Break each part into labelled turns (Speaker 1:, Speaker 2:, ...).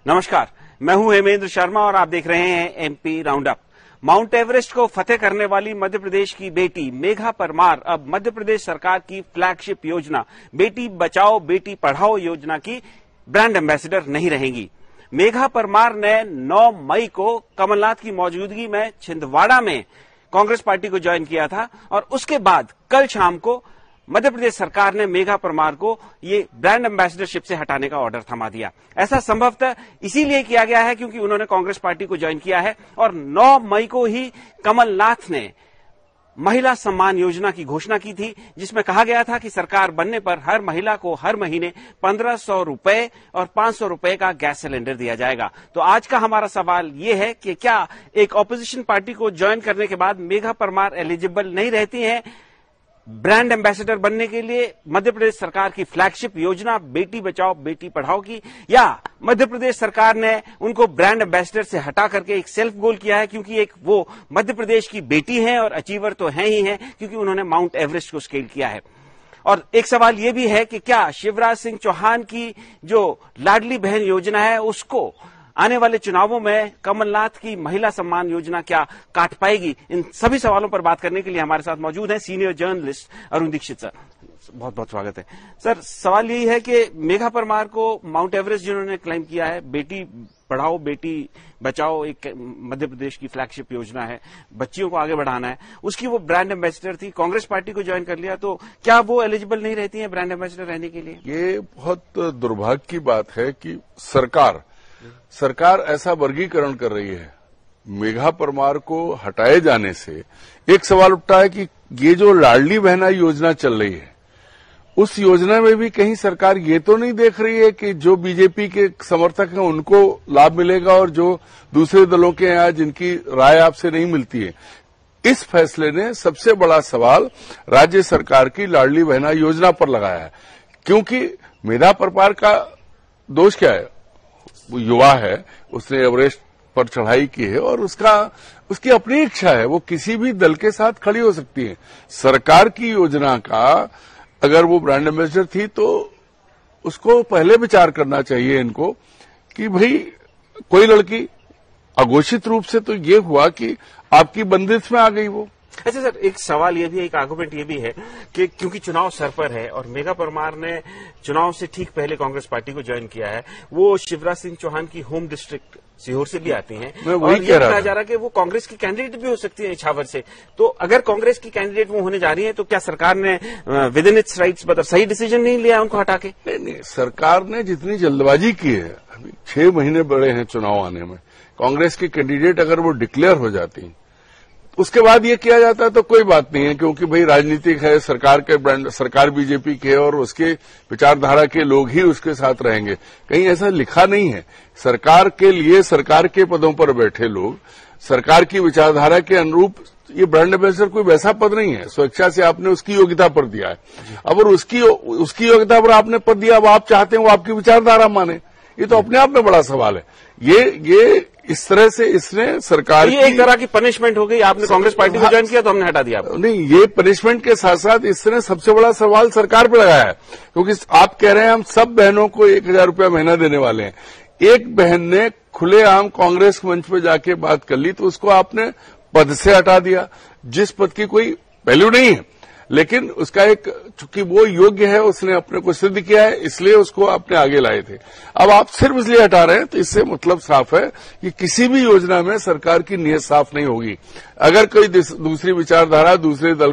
Speaker 1: नमस्कार, मैं हूं हेमेंद्र शर्मा और आप देख रहे हैं MP round up. Mount Everest को फतेह करने वाली मध्य प्रदेश की बेटी मेघा परमार अब मध्य प्रदेश सरकार की फ्लैगशिप योजना बेटी बचाओ बेटी पढ़ाओ योजना की ब्रांड एम्बेसडर नहीं रहेंगी। मेघा परमार ने 9 मई को कमलनाथ की मौजूदगी में छिंदवाड़ा में कांग्रेस पार्टी को ज्वाइन किया था और उसके बाद कल शाम को मध्य प्रदेश सरकार ने मेघा परमार को ये ब्रांड एम्बेसडरशिप से हटाने का ऑर्डर थमा दिया। ऐसा संभवतः इसीलिए किया गया है क्योंकि उन्होंने कांग्रेस पार्टी को ज्वाइन किया है और 9 मई को ही कमलनाथ ने महिला सम्मान योजना की घोषणा की थी, जिसमें कहा गया था कि सरकार बनने पर हर महिला को हर महीने 1500 रुपए और 500 रुपए का गैस सिलेंडर दिया जाएगा। तो आज का हमारा सवाल ये है कि क्या एक ऑपोजिशन पार्टी को ज्वाइन करने के बाद मेघा परमार एलिजिबल नहीं रहती हैं ब्रांड एम्बेसडर बनने के लिए मध्य प्रदेश सरकार की फ्लैगशिप योजना बेटी बचाओ बेटी पढ़ाओ की, या मध्य प्रदेश सरकार ने उनको ब्रांड एम्बेसडर से हटा करके एक सेल्फ गोल किया है क्योंकि एक वो मध्य प्रदेश की बेटी हैं और अचीवर तो हैं ही हैं क्योंकि उन्होंने माउंट एवरेस्ट को स्केल किया है। और एक सवाल ये भी है कि क्या शिवराज सिंह चौहान की जो लाडली बहन योजना है उसको आने वाले चुनावों में कमलनाथ की महिला सम्मान योजना क्या काट पाएगी? इन सभी सवालों पर बात करने के लिए हमारे साथ मौजूद हैं senior journalist Arun Dixit sir. बहुत बहुत स्वागत है सर। सवाल यही है कि मेघा परमार को माउंट एवरेस्ट जिन्होंने क्लाइम किया है, बेटी पढ़ाओ बेटी बचाओ एक मध्य प्रदेश की फ्लैगशिप योजना है, बच्चियों को आगे बढ़ाना है, उसकी वो ब्रांड एम्बेसडर थी, कांग्रेस पार्टी को ज्वाइन कर लिया, तो क्या वो एलिजिबल नहीं रहती है ब्रांड एम्बेसडर रहने के लिए?
Speaker 2: ये बहुत दुर्भाग्य की बात है कि सरकार ऐसा वर्गीकरण कर रही है। मेघा परमार को हटाए जाने से एक सवाल उठता है कि ये जो लाडली बहना योजना चल रही है उस योजना में भी कहीं सरकार ये तो नहीं देख रही है कि जो बीजेपी के समर्थक हैं उनको लाभ मिलेगा और जो दूसरे दलों के हैं जिनकी राय आपसे नहीं मिलती है। इस फैसले ने सबसे बड़ा सवाल राज्य सरकार की लाडली बहना योजना पर लगाया है, क्योंकि मेघा परमार का दोष क्या है? वो युवा है, उसने एवरेस्ट पर चढ़ाई की है और उसकी अपनी इच्छा है, वो किसी भी दल के साथ खड़ी हो सकती है। सरकार की योजना का अगर वो ब्रांड एम्बेसडर थी तो उसको पहले विचार करना चाहिए इनको कि भाई कोई लड़की अघोषित रूप से तो ये हुआ कि आपकी बंदिश में आ गई वो।
Speaker 1: अच्छा सर, एक सवाल ये भी है, एक आर्गुमेंट ये भी है कि क्योंकि चुनाव सर पर है और मेघा परमार ने चुनाव से ठीक पहले कांग्रेस पार्टी को ज्वाइन किया है, वो शिवराज सिंह चौहान की होम डिस्ट्रिक्ट सीहोर से भी आती हैं और ये कहा जा रहा है कि वो कांग्रेस की कैंडिडेट भी हो सकती है इछावर से। तो अगर कांग्रेस की कैंडिडेट वो होने जा रही है तो क्या सरकार ने विद इन इट्स राइट्स मतलब सही डिसीजन नहीं लिया उनको हटा के?
Speaker 2: नहीं, सरकार ने जितनी जल्दबाजी की है, अभी 6 महीने बड़े हैं चुनाव आने में, कांग्रेस की कैंडिडेट अगर वो डिक्लेयर हो जाती उसके बाद ये किया जाता है तो कोई बात नहीं है, क्योंकि भाई राजनीतिक है, सरकार के ब्रांड, सरकार बीजेपी के और उसके विचारधारा के लोग ही उसके साथ रहेंगे। कहीं ऐसा लिखा नहीं है। सरकार के लिए सरकार के पदों पर बैठे लोग सरकार की विचारधारा के अनुरूप, ये ब्रांड एम्बेसडर कोई वैसा पद नहीं है स्वेच्छा से आपने उसकी योग्यता पर दिया है। अब उसकी योग्यता पर आपने पद दिया, अब आप चाहते हैं वो आपकी विचारधारा माने, ये तो अपने आप में बड़ा सवाल है। ये इस तरह से इसने सरकार
Speaker 1: ये एक तरह की पनिशमेंट हो गई, आपने कांग्रेस पार्टी को ज्वाइन किया तो हमने हटा दिया आपको।
Speaker 2: नहीं, ये पनिशमेंट के साथ साथ इसने सबसे बड़ा सवाल सरकार पर लगाया है, क्योंकि आप कह रहे हैं हम सब बहनों को 1000 रुपया महीना देने वाले हैं। एक बहन ने खुलेआम कांग्रेस मंच पर जाके बात कर ली तो उसको आपने पद से हटा दिया, जिस पद की कोई वैल्यू नहीं है, लेकिन उसका एक, चूंकि वो योग्य है, उसने अपने को सिद्ध किया है, इसलिए उसको आपने आगे लाए थे। अब आप सिर्फ इसलिए हटा रहे हैं तो इससे मतलब साफ है कि किसी भी योजना में सरकार की नीयत साफ नहीं होगी। अगर कोई दूसरी विचारधारा, दूसरे दल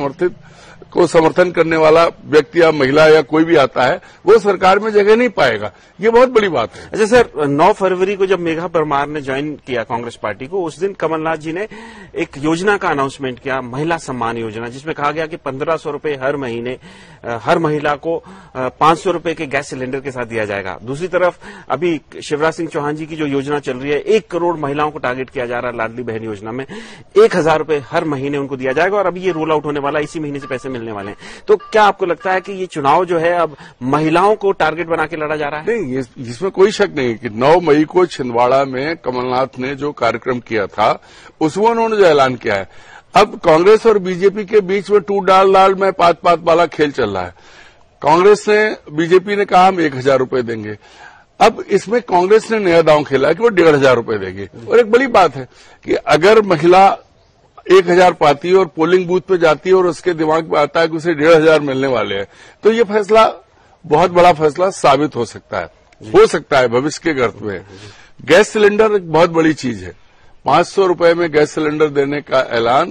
Speaker 2: को समर्थन करने वाला व्यक्ति या महिला या कोई भी आता है, वो सरकार में जगह नहीं पाएगा। ये बहुत बड़ी बात है।
Speaker 1: अच्छा सर, 9 फरवरी को जब मेघा परमार ने ज्वाइन किया कांग्रेस पार्टी को, उस दिन कमलनाथ जी ने एक योजना का अनाउंसमेंट किया, महिला सम्मान योजना, जिसमें कहा गया कि 1500 रुपए हर महीने हर महिला को 500 रुपए के गैस सिलेंडर के साथ दिया जाएगा। दूसरी तरफ अभी शिवराज सिंह चौहान जी की जो योजना चल रही है, 1 करोड़ महिलाओं को टारगेट किया जा रहा है लाडली बहन योजना में, 1000 रुपए हर महीने उनको दिया जाएगा और अभी ये रोल आउट होने वाला है, इसी महीने से पैसे मिलने वाले हैं। तो क्या आपको लगता है कि ये चुनाव जो है अब महिलाओं को टारगेट बना के लड़ा जा रहा है?
Speaker 2: नहीं, इसमें कोई शक नहीं कि 9 मई को छिंदवाड़ा में कमलनाथ ने जो कार्यक्रम किया था उसमें उन्होंने जो ऐलान किया है, अब कांग्रेस और बीजेपी के बीच में टूट डाल में पात वाला खेल चल रहा है। कांग्रेस ने, बीजेपी ने कहा हम 1000 रुपए देंगे, अब इसमें कांग्रेस ने नया दांव खेला कि वो 1,500 रुपए देगी। और एक बड़ी बात है कि अगर महिला 1,000 पाती है और पोलिंग बूथ पे जाती है और उसके दिमाग में आता है कि उसे 1,500 मिलने वाले हैं, तो ये फैसला बहुत बड़ा फैसला साबित हो सकता है भविष्य के गर्त में। गैस सिलेंडर एक बहुत बड़ी चीज है। 500 रुपए में गैस सिलेंडर देने का ऐलान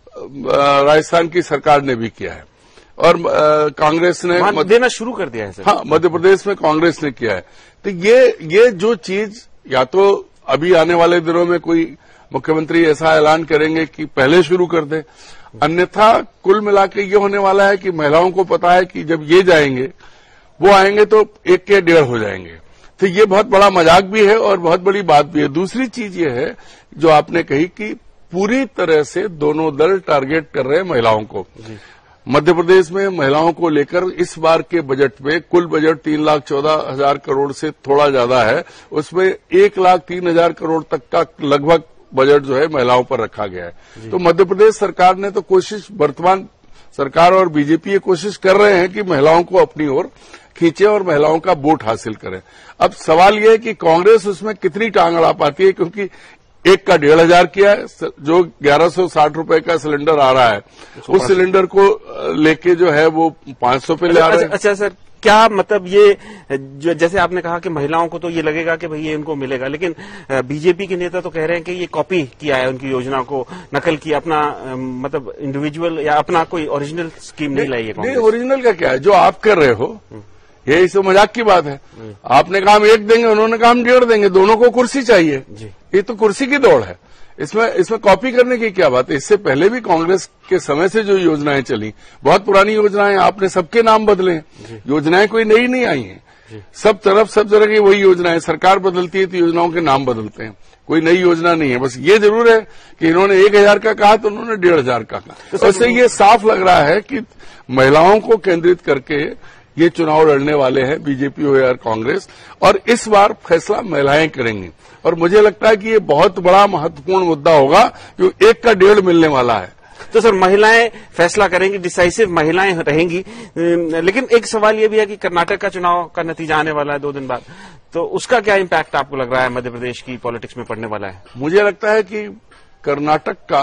Speaker 2: राजस्थान की सरकार ने भी किया है और कांग्रेस ने
Speaker 1: देना शुरू कर दिया है सर।
Speaker 2: हाँ, मध्य प्रदेश में कांग्रेस ने किया है। तो ये जो चीज या तो अभी आने वाले दिनों में कोई मुख्यमंत्री ऐसा ऐलान करेंगे कि पहले शुरू कर दे, अन्यथा कुल मिलाकर ये होने वाला है कि महिलाओं को पता है कि जब ये जाएंगे वो आएंगे तो 1 के 1.5 हो जाएंगे। तो ये बहुत बड़ा मजाक भी है और बहुत बड़ी बात भी है। दूसरी चीज ये है जो आपने कही कि पूरी तरह से दोनों दल टारगेट कर रहे हैं महिलाओं को। मध्य प्रदेश में महिलाओं को लेकर इस बार के बजट में कुल बजट 3,14,000 करोड़ से थोड़ा ज्यादा है, उसमें 1,03,000 करोड़ तक का लगभग बजट जो है महिलाओं पर रखा गया है। तो मध्य प्रदेश सरकार ने तो कोशिश, वर्तमान सरकार और बीजेपी ये कोशिश कर रहे हैं कि महिलाओं को अपनी ओर खींचे और महिलाओं का वोट हासिल करें। अब सवाल यह है कि कांग्रेस उसमें कितनी टांग अड़ा पाती है, क्योंकि एक का 1,500 किया है, जो 1,160 रुपए का सिलेंडर आ रहा है उस सिलेंडर को लेके जो है वो 500 पे ले आ रहे हैं।
Speaker 1: अच्छा सर, क्या मतलब ये जो जैसे आपने कहा कि महिलाओं को तो ये लगेगा कि भाई ये इनको मिलेगा, लेकिन बीजेपी के नेता तो कह रहे हैं कि ये कॉपी किया है, उनकी योजना को नकल किया, अपना मतलब इंडिविजुअल या अपना कोई ओरिजिनल स्कीम नहीं लाई है।
Speaker 2: नहीं, ओरिजिनल का क्या है, जो आप कर रहे हो ये इस मजाक की बात है। आपने कहा हम 1 देंगे, उन्होंने कहा हम 1.5 देंगे, दोनों को कुर्सी चाहिए। ये तो कुर्सी की दौड़ है, इसमें कॉपी करने की क्या बात है। इससे पहले भी कांग्रेस के समय से जो योजनाएं चली, बहुत पुरानी योजनाएं, आपने सबके नाम बदले हैं, योजनाएं कोई नई नहीं आई हैं। सब तरह की वही योजनाएं, सरकार बदलती है तो योजनाओं के नाम बदलते हैं, कोई नई योजना नहीं है। बस ये जरूर है कि इन्होंने 1,000 का कहा तो उन्होंने 1,500 का कहा। तो इससे ये साफ लग रहा है कि महिलाओं को केंद्रित करके ये चुनाव लड़ने वाले हैं बीजेपी हो या कांग्रेस, और इस बार फैसला महिलाएं करेंगी। और मुझे लगता है कि ये बहुत बड़ा महत्वपूर्ण मुद्दा होगा, जो 1 का 1.5 मिलने वाला है।
Speaker 1: तो सर महिलाएं फैसला करेंगी, डिसाइसिव महिलाएं रहेंगी। लेकिन एक सवाल ये भी है कि कर्नाटक का चुनाव का नतीजा आने वाला है 2 दिन बाद, तो उसका क्या इम्पैक्ट आपको लग रहा है मध्य प्रदेश की पॉलिटिक्स में पड़ने वाला है?
Speaker 2: मुझे लगता है कि कर्नाटक का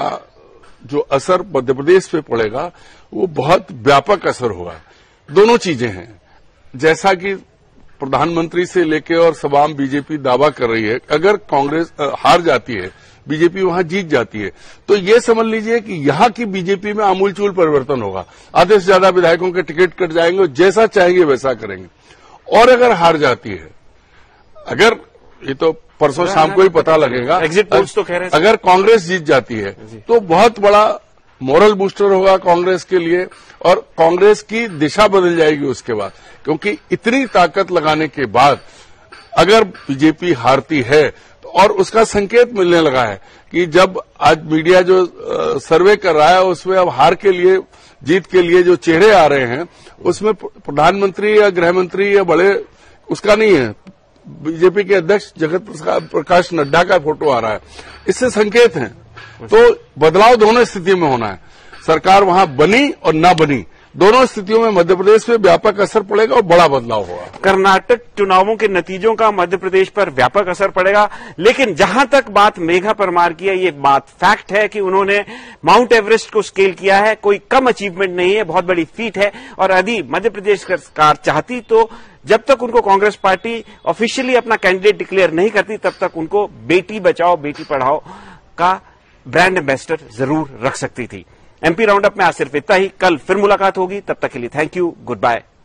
Speaker 2: जो असर मध्य प्रदेश पे पड़ेगा वो बहुत व्यापक असर होगा। दोनों चीजें हैं, जैसा कि प्रधानमंत्री से लेकर और तमाम बीजेपी दावा कर रही है, अगर कांग्रेस हार जाती है, बीजेपी वहां जीत जाती है, तो ये समझ लीजिए कि यहां की बीजेपी में आमूलचूल परिवर्तन होगा। आधे से ज्यादा विधायकों के टिकट कट जाएंगे और जैसा चाहेंगे वैसा करेंगे। और अगर हार जाती है, अगर ये तो परसों शाम को ही पता लगेगा,
Speaker 1: एग्जिट पोल्स तो कह रहे हैं,
Speaker 2: अगर कांग्रेस जीत जाती है तो बहुत बड़ा मोरल बूस्टर होगा कांग्रेस के लिए, और कांग्रेस की दिशा बदल जाएगी उसके बाद। क्योंकि इतनी ताकत लगाने के बाद अगर बीजेपी हारती है, तो और उसका संकेत मिलने लगा है कि जब आज मीडिया जो सर्वे कर रहा है उसमें अब हार के लिए, जीत के लिए जो चेहरे आ रहे हैं, उसमें प्रधानमंत्री या गृहमंत्री या बड़े उसका नहीं है, बीजेपी के अध्यक्ष जगत प्रकाश नड्डा का फोटो आ रहा है। इससे संकेत है। तो बदलाव दोनों स्थितियों में होना है। सरकार वहां बनी और ना बनी, दोनों स्थितियों में मध्य प्रदेश में व्यापक असर पड़ेगा और बड़ा बदलाव होगा।
Speaker 1: कर्नाटक चुनावों के नतीजों का मध्य प्रदेश पर व्यापक असर पड़ेगा, लेकिन जहां तक बात मेघा परमार की है, ये बात फैक्ट है कि उन्होंने माउंट एवरेस्ट को स्केल किया है। कोई कम अचीवमेंट नहीं है, बहुत बड़ी फीट है। और यदि मध्य प्रदेश सरकार चाहती तो जब तक उनको कांग्रेस पार्टी ऑफिशियली अपना कैंडिडेट डिक्लेयर नहीं करती, तब तक उनको बेटी बचाओ बेटी पढ़ाओ का ब्रांड एम्बेसडर जरूर रख सकती थी। एमपी राउंडअप में आज सिर्फ इतना ही। कल फिर मुलाकात होगी, तब तक के लिए थैंक यू, गुड बाय।